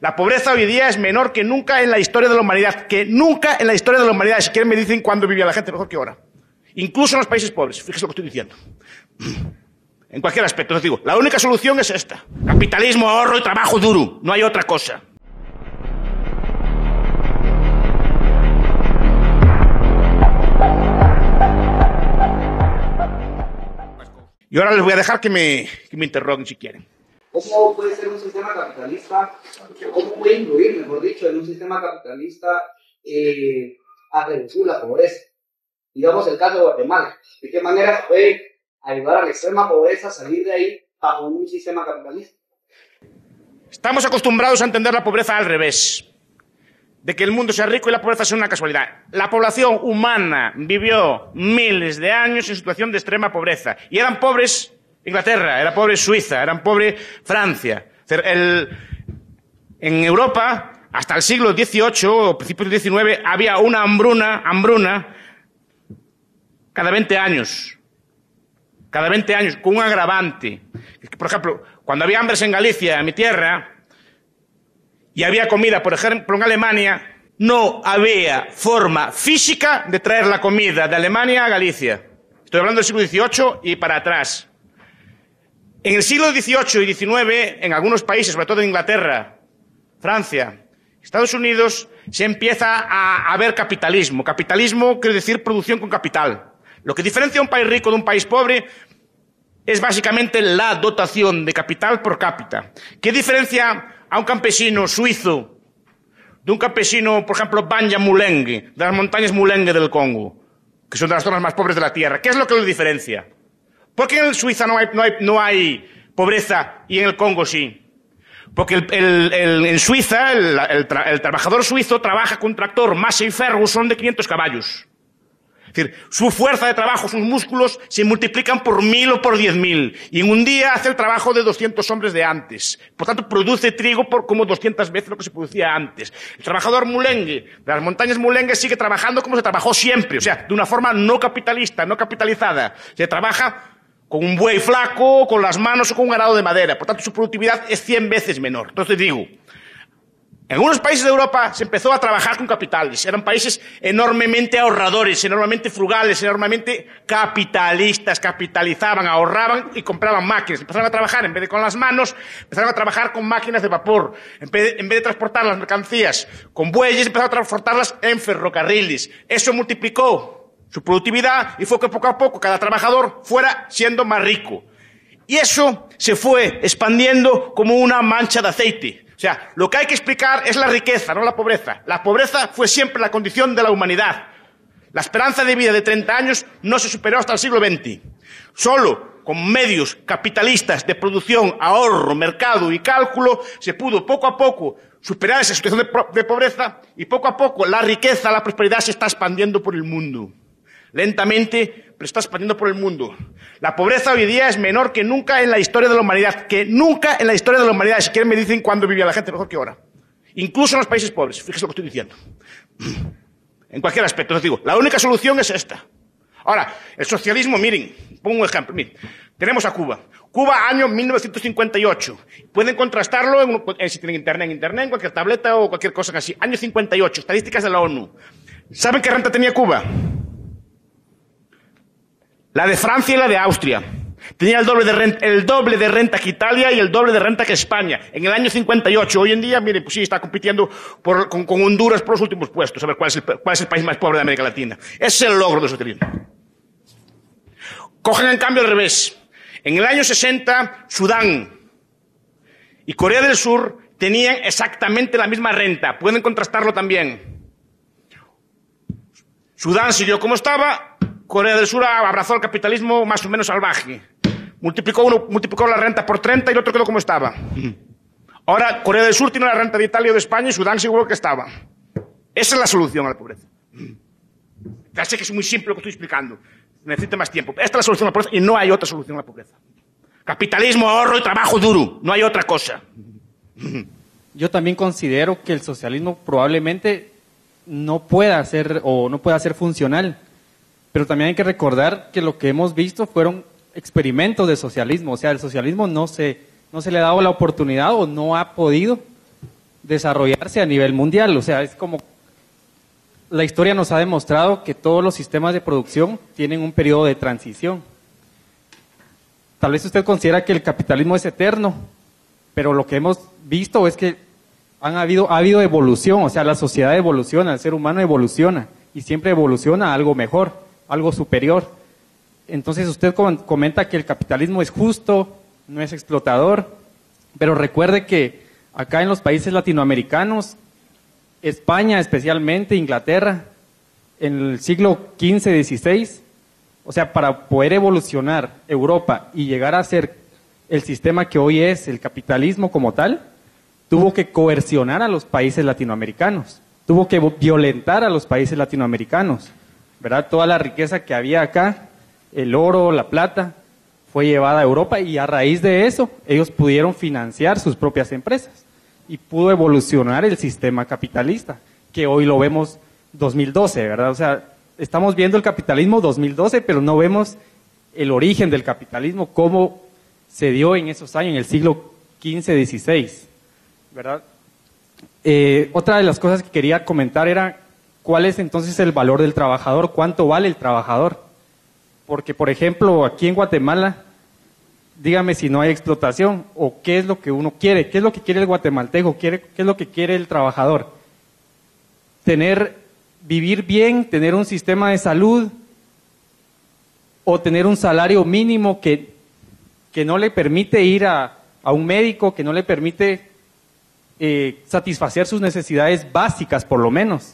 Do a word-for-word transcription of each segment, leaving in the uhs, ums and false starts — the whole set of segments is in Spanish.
La pobreza hoy día es menor que nunca en la historia de la humanidad, que nunca en la historia de la humanidad. Si quieren me dicen cuándo vivía la gente mejor que ahora. Incluso en los países pobres, fíjese lo que estoy diciendo. En cualquier aspecto, les digo, la única solución es esta. Capitalismo, ahorro y trabajo duro, no hay otra cosa. Y ahora les voy a dejar que me, que me interroguen si quieren. ¿Cómo puede ser un sistema capitalista, cómo puede influir, mejor dicho, en un sistema capitalista eh, a reducir la pobreza? Digamos el caso de Guatemala. ¿De qué manera se puede ayudar a la extrema pobreza a salir de ahí bajo un sistema capitalista? Estamos acostumbrados a entender la pobreza al revés. De que el mundo sea rico y la pobreza sea una casualidad. La población humana vivió miles de años en situación de extrema pobreza. Y eran pobres Inglaterra, era pobre Suiza, eran pobre Francia. El, en Europa, hasta el siglo dieciocho o principios del diecinueve, había una hambruna, hambruna cada veinte años. Cada veinte años, con un agravante. Por ejemplo, cuando había hambres en Galicia, en mi tierra, y había comida, por ejemplo, en Alemania, no había forma física de traer la comida de Alemania a Galicia. Estoy hablando del siglo dieciocho y para atrás. En el siglo dieciocho y diecinueve, en algunos países, sobre todo en Inglaterra, Francia, Estados Unidos, se empieza a, a ver capitalismo. Capitalismo quiere decir producción con capital. Lo que diferencia a un país rico de un país pobre es básicamente la dotación de capital por cápita. ¿Qué diferencia a un campesino suizo de un campesino, por ejemplo, Banja Mulenge, de las montañas Mulenge del Congo, que son de las zonas más pobres de la tierra? ¿Qué es lo que lo diferencia? ¿Por qué en Suiza no hay, no hay, no hay pobreza y en el Congo sí? Porque el, el, el, en Suiza el, el, tra, el trabajador suizo trabaja con un tractor Massey Ferguson de quinientos caballos. Es decir, su fuerza de trabajo, sus músculos se multiplican por mil o por diez mil. Y en un día hace el trabajo de doscientos hombres de antes. Por tanto, produce trigo por como doscientas veces lo que se producía antes. El trabajador Mulenge, de las montañas Mulenge, sigue trabajando como se trabajó siempre. O sea, de una forma no capitalista, no capitalizada. Se trabaja con un buey flaco, con las manos o con un arado de madera. Por tanto, su productividad es cien veces menor. Entonces digo, en algunos países de Europa se empezó a trabajar con capitales. Eran países enormemente ahorradores, enormemente frugales, enormemente capitalistas. Capitalizaban, ahorraban y compraban máquinas. Empezaron a trabajar, en vez de con las manos, empezaron a trabajar con máquinas de vapor. En vez de, en vez de transportar las mercancías con bueyes, empezaron a transportarlas en ferrocarriles. Eso multiplicó su productividad y fue que poco a poco cada trabajador fuera siendo más rico. Y eso se fue expandiendo como una mancha de aceite. O sea, lo que hay que explicar es la riqueza, no la pobreza. La pobreza fue siempre la condición de la humanidad. La esperanza de vida de treinta años no se superó hasta el siglo veinte. Solo con medios capitalistas de producción, ahorro, mercado y cálculo se pudo poco a poco superar esa situación de, de pobreza y poco a poco la riqueza, la prosperidad se está expandiendo por el mundo. Lentamente, pero está expandiendo por el mundo. La pobreza hoy día es menor que nunca en la historia de la humanidad, que nunca en la historia de la humanidad. Si quieren me dicen cuándo vivía la gente mejor que ahora. Incluso en los países pobres, fíjese lo que estoy diciendo. En cualquier aspecto, les digo, la única solución es esta. Ahora, el socialismo, miren, pongo un ejemplo, miren. Tenemos a Cuba. Cuba, año mil novecientos cincuenta y ocho. Pueden contrastarlo, en, en, si tienen internet, en internet, en cualquier tableta o cualquier cosa así. Año cincuenta y ocho, estadísticas de la ONU. ¿Saben qué renta tenía Cuba? La de Francia y la de Austria. Tenía el doble de renta, el doble de renta que Italia y el doble de renta que España. En el año cincuenta y ocho. Hoy en día, miren, pues sí, está compitiendo por, con, con Honduras por los últimos puestos. A ver cuál es, el, cuál es el país más pobre de América Latina. Ese es el logro del socialismo. Cogen en cambio al revés. En el año sesenta, Sudán y Corea del Sur tenían exactamente la misma renta. Pueden contrastarlo también. Sudán siguió como estaba. Corea del Sur abrazó el capitalismo más o menos salvaje. Multiplicó uno, multiplicó la renta por treinta y el otro quedó como estaba. Ahora Corea del Sur tiene la renta de Italia o de España y Sudán sigue igual que estaba. Esa es la solución a la pobreza. Ya sé que es muy simple lo que estoy explicando. Necesito más tiempo. Esta es la solución a la pobreza y no hay otra solución a la pobreza. Capitalismo, ahorro y trabajo duro. No hay otra cosa. Yo también considero que el socialismo probablemente no pueda ser o no pueda ser funcional. Pero también hay que recordar que lo que hemos visto fueron experimentos de socialismo. O sea, el socialismo no se, no se le ha dado la oportunidad o no ha podido desarrollarse a nivel mundial. O sea, es como la historia nos ha demostrado que todos los sistemas de producción tienen un periodo de transición. Tal vez usted considera que el capitalismo es eterno, pero lo que hemos visto es que han habido, ha habido evolución, o sea, la sociedad evoluciona, el ser humano evoluciona y siempre evoluciona a algo mejor, algo superior. Entonces usted comenta que el capitalismo es justo, no es explotador, pero recuerde que acá en los países latinoamericanos, España especialmente, Inglaterra, en el siglo quince, dieciséis, o sea, para poder evolucionar Europa y llegar a ser el sistema que hoy es el capitalismo como tal, tuvo que coercionar a los países latinoamericanos, tuvo que violentar a los países latinoamericanos, ¿verdad? Toda la riqueza que había acá, el oro, la plata, fue llevada a Europa y a raíz de eso ellos pudieron financiar sus propias empresas y pudo evolucionar el sistema capitalista, que hoy lo vemos dos mil doce, ¿verdad? O sea, estamos viendo el capitalismo dos mil doce, pero no vemos el origen del capitalismo, cómo se dio en esos años, en el siglo quince, dieciséis, ¿verdad? Eh, otra de las cosas que quería comentar era cuál es entonces el valor del trabajador, cuánto vale el trabajador. Porque, por ejemplo, aquí en Guatemala, dígame si no hay explotación o qué es lo que uno quiere, qué es lo que quiere el guatemalteco, qué es lo que quiere el trabajador. Tener, vivir bien, tener un sistema de salud o tener un salario mínimo que, que no le permite ir a, a un médico, que no le permite eh, satisfacer sus necesidades básicas, por lo menos.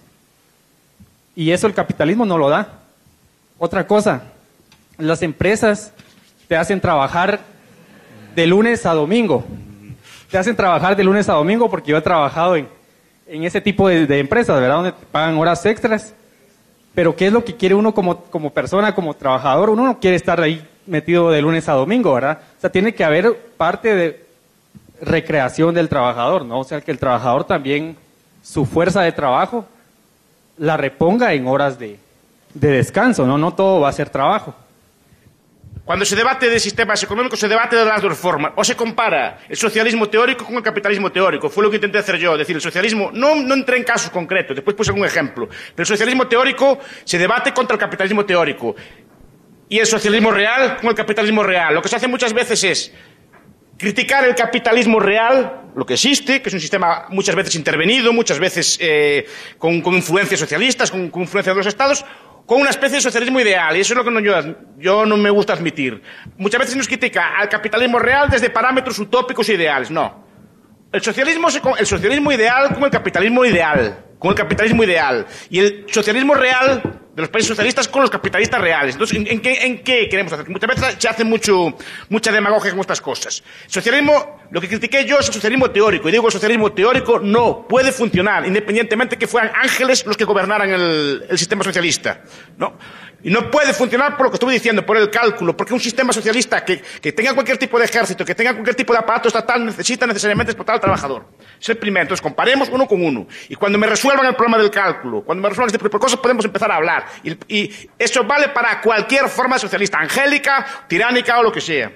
Y eso el capitalismo no lo da. Otra cosa, las empresas te hacen trabajar de lunes a domingo. Te hacen trabajar de lunes a domingo porque yo he trabajado en, en ese tipo de, de empresas, ¿verdad? Donde te pagan horas extras. Pero ¿qué es lo que quiere uno como, como persona, como trabajador? Uno no quiere estar ahí metido de lunes a domingo, ¿verdad? O sea, tiene que haber parte de recreación del trabajador, ¿no? O sea, que el trabajador también, su fuerza de trabajo, la reponga en horas de, de descanso, ¿no? No todo va a ser trabajo. Cuando se debate de sistemas económicos, se debate de las dos formas. O se compara el socialismo teórico con el capitalismo teórico. Fue lo que intenté hacer yo. Es decir, el socialismo, no, no entré en casos concretos, después puse algún ejemplo. Pero el socialismo teórico se debate contra el capitalismo teórico. Y el socialismo real con el capitalismo real. Lo que se hace muchas veces es criticar el capitalismo real, lo que existe, que es un sistema muchas veces intervenido, muchas veces eh, con, con influencias socialistas, con, con influencia de los estados, con una especie de socialismo ideal, y eso es lo que no, yo, yo no me gusta admitir. Muchas veces nos critica al capitalismo real desde parámetros utópicos e ideales. No. El socialismo, el socialismo ideal con el capitalismo ideal, con el capitalismo ideal, y el socialismo real de los países socialistas con los capitalistas reales. Entonces, ¿en, en, qué, en qué queremos hacer? Muchas veces se hace mucho, mucha demagogia con estas cosas. El socialismo, lo que critiqué yo es el socialismo teórico, y digo el socialismo teórico no puede funcionar, independientemente que fueran ángeles los que gobernaran el, el sistema socialista, ¿no? Y no puede funcionar por lo que estuve diciendo, por el cálculo, porque un sistema socialista que, que tenga cualquier tipo de ejército, que tenga cualquier tipo de aparato estatal, necesita necesariamente explotar al trabajador. Es el primero. Entonces, comparemos uno con uno. Y cuando me resuelvan el problema del cálculo, cuando me resuelvan este tipo de cosas, podemos empezar a hablar. Y, y eso vale para cualquier forma socialista, angélica, tiránica o lo que sea.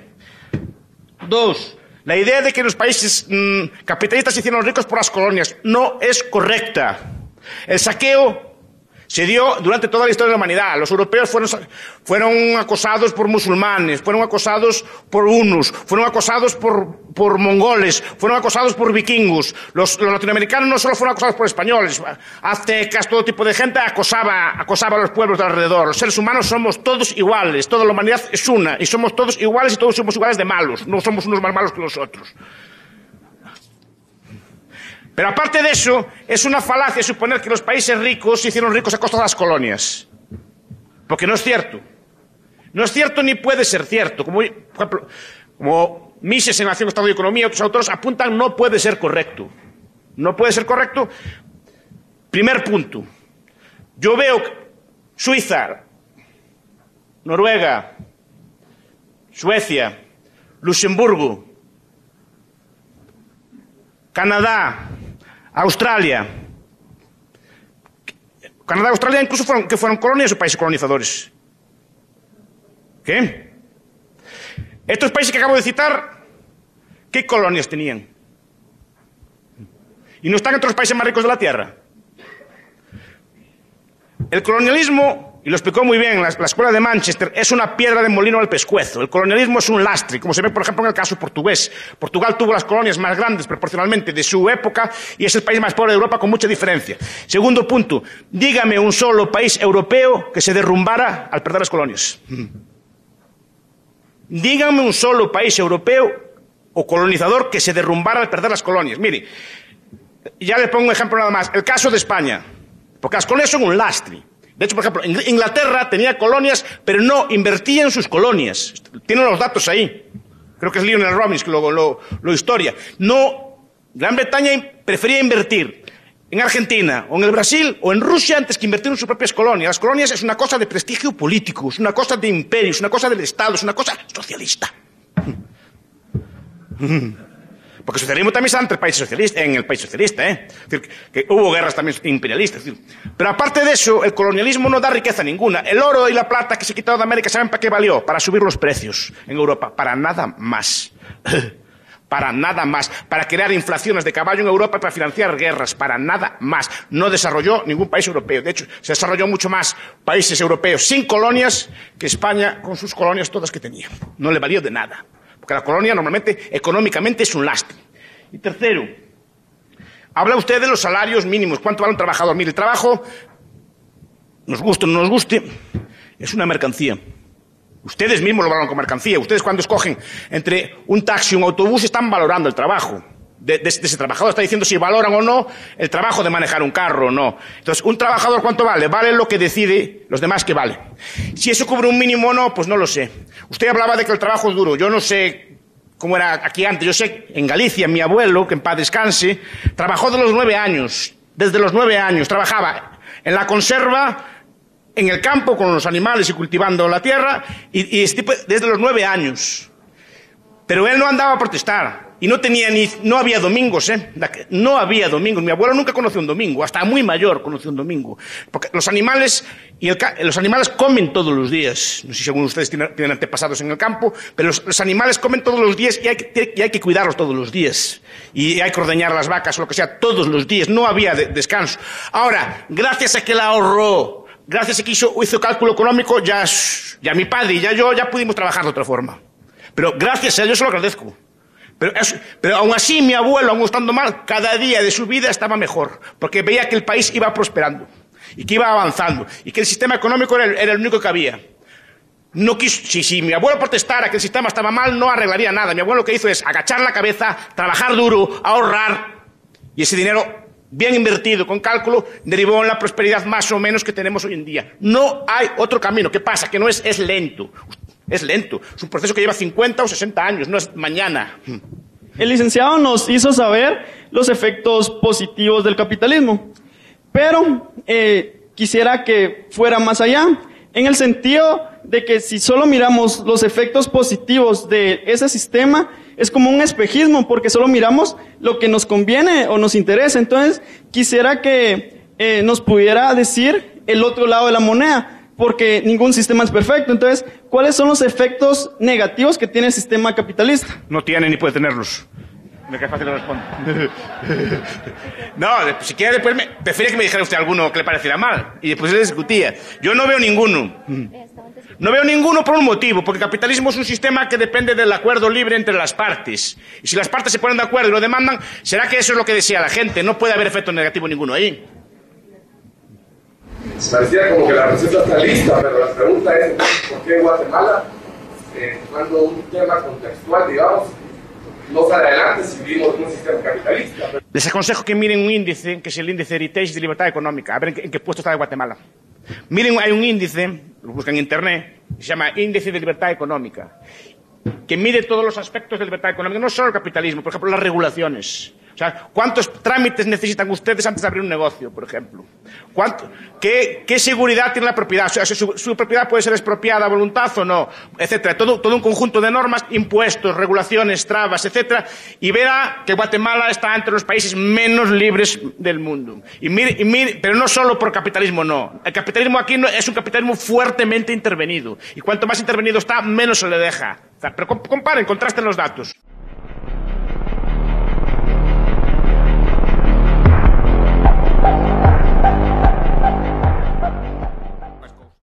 Dos. La idea de que los países mmm, capitalistas se hicieron ricos por las colonias no es correcta. El saqueo se dio durante toda la historia de la humanidad. Los europeos fueron, fueron acosados por musulmanes, fueron acosados por hunos, fueron acosados por, por mongoles, fueron acosados por vikingos. Los, los latinoamericanos no solo fueron acosados por españoles, aztecas, todo tipo de gente acosaba, acosaba a los pueblos de alrededor. Los seres humanos somos todos iguales, toda la humanidad es una, y somos todos iguales y todos somos iguales de malos, no somos unos más malos que los otros. Pero aparte de eso, es una falacia suponer que los países ricos se hicieron ricos a costa de las colonias. Porque no es cierto. No es cierto ni puede ser cierto. Como, por ejemplo, como Mises en Nación, Estado y Economía y otros autores apuntan, no puede ser correcto. No puede ser correcto. Primer punto. Yo veo Suiza, Noruega, Suecia, Luxemburgo, Canadá, Australia. Canadá y Australia incluso fueron, que fueron colonias o países colonizadores. ¿Qué? Estos países que acabo de citar, ¿qué colonias tenían? y no están entre los países más ricos de la Tierra. El colonialismo, y lo explicó muy bien la, la Escuela de Manchester, es una piedra de molino al pescuezo. El colonialismo es un lastre, como se ve, por ejemplo, en el caso portugués. Portugal tuvo las colonias más grandes proporcionalmente de su época y es el país más pobre de Europa con mucha diferencia. Segundo punto, dígame un solo país europeo que se derrumbara al perder las colonias. Dígame un solo país europeo o colonizador que se derrumbara al perder las colonias. Mire, ya le pongo un ejemplo nada más. El caso de España, porque las colonias son un lastre. De hecho, por ejemplo, Inglaterra tenía colonias, pero no invertía en sus colonias. Tienen los datos ahí. Creo que es Lionel Robbins que lo, lo, lo historia. No, Gran Bretaña prefería invertir en Argentina, o en el Brasil, o en Rusia, antes que invertir en sus propias colonias. Las colonias es una cosa de prestigio político, es una cosa de imperio, es una cosa del Estado, es una cosa socialista. Porque el socialismo también está entre el país socialista, en el país socialista, ¿eh? Es decir, que hubo guerras también imperialistas. Es decir, pero aparte de eso, el colonialismo no da riqueza ninguna. El oro y la plata que se quitaron de América, ¿saben para qué valió? Para subir los precios en Europa. Para nada más. Para nada más. Para crear inflaciones de caballo en Europa, para financiar guerras. Para nada más. No desarrolló ningún país europeo. De hecho, se desarrolló mucho más países europeos sin colonias que España con sus colonias todas que tenía. No le valió de nada. Porque la colonia normalmente, económicamente, es un lastre. Y tercero, habla usted de los salarios mínimos. ¿Cuánto vale un trabajador? Mire, el trabajo, nos guste o no nos guste, es una mercancía. Ustedes mismos lo valoran como mercancía. Ustedes cuando escogen entre un taxi y un autobús están valorando el trabajo de, de, de ese trabajador. Está diciendo si valoran o no el trabajo de manejar un carro o no. Entonces, ¿un trabajador cuánto vale? Vale lo que decide los demás que vale. Si eso cubre un mínimo o no, pues no lo sé. Usted hablaba de que el trabajo es duro. Yo no sé cómo era aquí antes. Yo sé, en Galicia, mi abuelo, que en paz descanse, trabajó de los nueve años. Desde los nueve años. Trabajaba en la conserva, en el campo con los animales y cultivando la tierra, y, y este tipo, desde los nueve años. Pero él no andaba a protestar, y no tenía ni, no había domingos, ¿eh? No había domingos. Mi abuelo nunca conoció un domingo, hasta muy mayor conoció un domingo. Porque los animales, y el, los animales comen todos los días. No sé si algunos de ustedes tienen, tienen antepasados en el campo, pero los, los animales comen todos los días y hay, que, y hay que cuidarlos todos los días. Y hay que ordeñar las vacas o lo que sea todos los días. No había de, descanso. Ahora, gracias a que la ahorró, gracias a que hizo, hizo cálculo económico, ya, ya mi padre y ya yo ya pudimos trabajar de otra forma. Pero gracias a Dios se lo agradezco. Pero, eso, pero aún así mi abuelo, aún estando mal, cada día de su vida estaba mejor. Porque veía que el país iba prosperando. Y que iba avanzando. Y que el sistema económico era el, era el único que había. No quiso, si, si mi abuelo protestara que el sistema estaba mal, no arreglaría nada. Mi abuelo lo que hizo es agachar la cabeza, trabajar duro, ahorrar. Y ese dinero, bien invertido, con cálculo, derivó en la prosperidad más o menos que tenemos hoy en día. No hay otro camino. ¿Qué pasa? Que no es, es lento. Es lento. Es un proceso que lleva cincuenta o sesenta años, no es mañana. El licenciado nos hizo saber los efectos positivos del capitalismo, pero eh, quisiera que fuera más allá, en el sentido de que si solo miramos los efectos positivos de ese sistema, es como un espejismo, porque solo miramos lo que nos conviene o nos interesa. Entonces, quisiera que eh, nos pudiera decir el otro lado de la moneda, porque ningún sistema es perfecto. Entonces, ¿cuáles son los efectos negativos que tiene el sistema capitalista? No tiene ni puede tenerlos. Me queda fácil responder. No, si quiere después me... prefiero que me dijera usted alguno que le pareciera mal. Y después le discutía. Yo no veo ninguno. No veo ninguno por un motivo. Porque el capitalismo es un sistema que depende del acuerdo libre entre las partes. Y si las partes se ponen de acuerdo y lo demandan, ¿será que eso es lo que desea la gente? No puede haber efecto negativo ninguno ahí. Parecía como que la receta está lista, pero la pregunta es ¿por qué Guatemala, eh, cuando un tema contextual, digamos, no sale adelante si vivimos en un sistema capitalista? Les aconsejo que miren un índice, que es el índice Heritage de Libertad Económica, a ver en qué, en qué puesto está de Guatemala. Miren, hay un índice, lo buscan en internet, que se llama Índice de Libertad Económica, que mide todos los aspectos de libertad económica, no solo el capitalismo, por ejemplo, las regulaciones. O sea, ¿cuántos trámites necesitan ustedes antes de abrir un negocio, por ejemplo? ¿Cuánto, qué, ¿Qué seguridad tiene la propiedad? O sea, su, su propiedad puede ser expropiada a voluntad o no, etcétera. Todo, todo un conjunto de normas, impuestos, regulaciones, trabas, etcétera. Y verá que Guatemala está entre los países menos libres del mundo. Y mire, y mire, pero no solo por capitalismo, no. El capitalismo aquí no, es un capitalismo fuertemente intervenido. Y cuanto más intervenido está, menos se le deja. O sea, pero comparen, contrasten los datos.